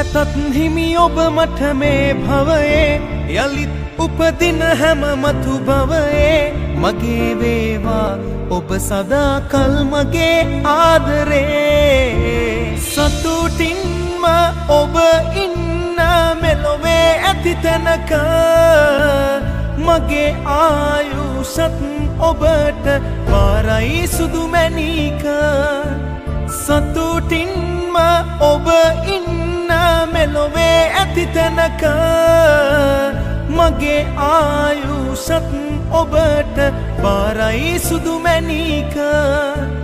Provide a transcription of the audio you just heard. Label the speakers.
Speaker 1: නැතත් හිමි ඔබ මට මේ භවයේ යලිත් උපදින හැම මතු භවයේ මගේ වේවා ඔබ සදා කල් මගේ ආදරේ සතුටින්ම ඔබ ඉන්න මෙලොවේ ඇති තැනක මගේ ආයුෂත් ඔබට පාරයි සුදු මැණික සතුටින්ම ඔබ ඉන්න මෙලොවේ ඇති තැනක මගේ ආයුෂත් ඔබට පාරයි සුදු මැණික